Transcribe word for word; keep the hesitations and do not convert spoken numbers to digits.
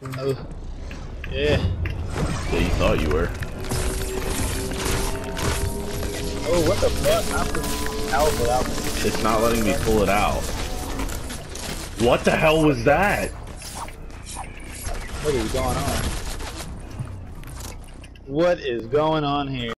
Oh, yeah. Yeah, you thought you were. Oh, what the fuck? I'm just out without me. It's not letting me pull it out. What the hell was that? What is going on? What is going on here?